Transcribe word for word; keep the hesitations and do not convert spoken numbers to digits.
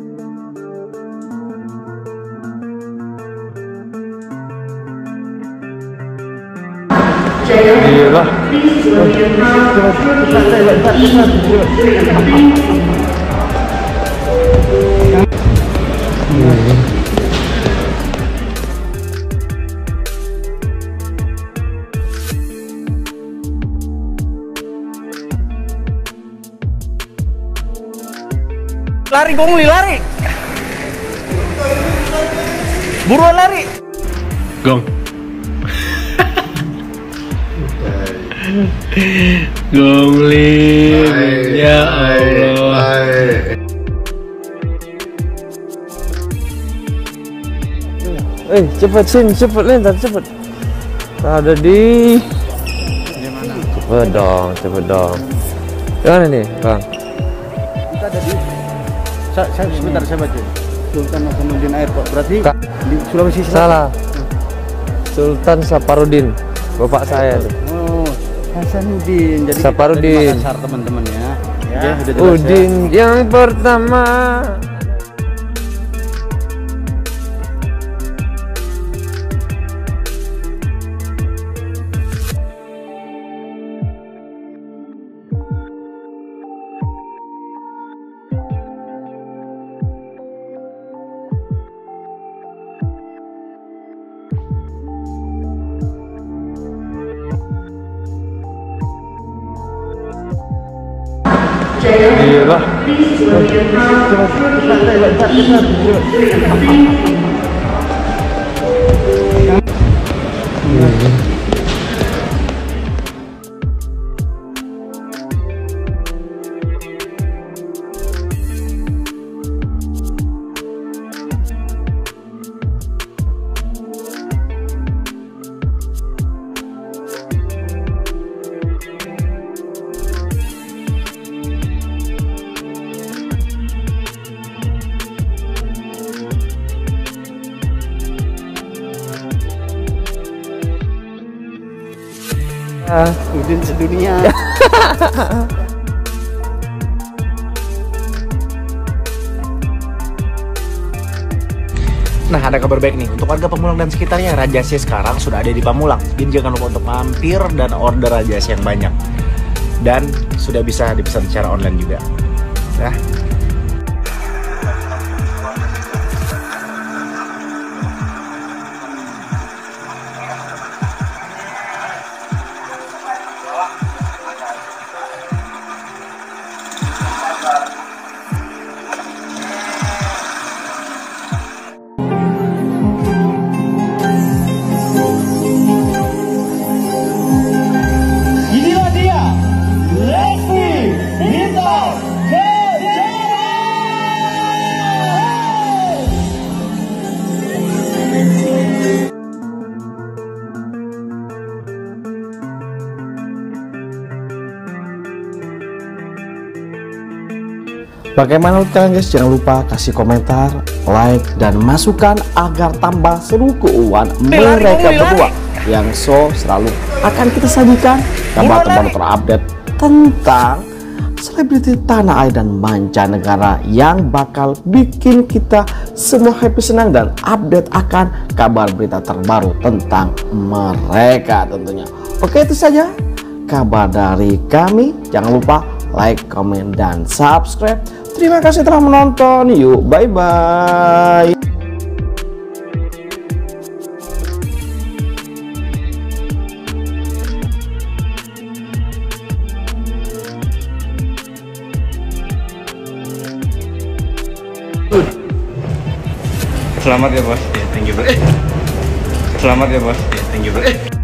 Gila. Lari Gongli, lari. Buruan lari. Gong. Gongli. Ya Allah. Eh, cepet sini, cepet Lin, cepet. Ada di. Di mana? Cepet dong, cepet dong. Gimana nih, Bang? Kita ada di Sa saya sebentar saya baca. Sultan Hasanuddin Airport. Berarti Kak. Di Sulawesi Selatan. Salah. Sultan Saparudin, bapak saya tuh. Oh, Hasanuddin. Jadi Saparudin. Makassar teman-teman ya. Ya, Ya, udah jelas Udin ya. yang pertama. Gila. Udin sedunia. Nah, ada kabar baik nih untuk warga Pamulang dan sekitarnya. Rajasi sekarang sudah ada di Pamulang. Jadi jangan lupa untuk mampir dan order Rajasi yang banyak. Dan sudah bisa dipesan secara online juga. Ya. Inilah dia, Lesti Bintang Kejora. Bagaimana menurut kalian guys? Jangan lupa kasih komentar, like, dan masukan agar tambah seru keuangan mereka berdua yang so selalu akan kita sajikan kabar terbaru terupdate tentang selebriti tanah air dan mancanegara yang bakal bikin kita semua happy, senang, dan update akan kabar berita terbaru tentang mereka tentunya. Oke, itu saja kabar dari kami. Jangan lupa like, komen, dan subscribe. Terima kasih telah menonton. Yuk, bye-bye. Selamat ya bos. Ya, thank you bro. Selamat ya bos. Ya, thank you bro.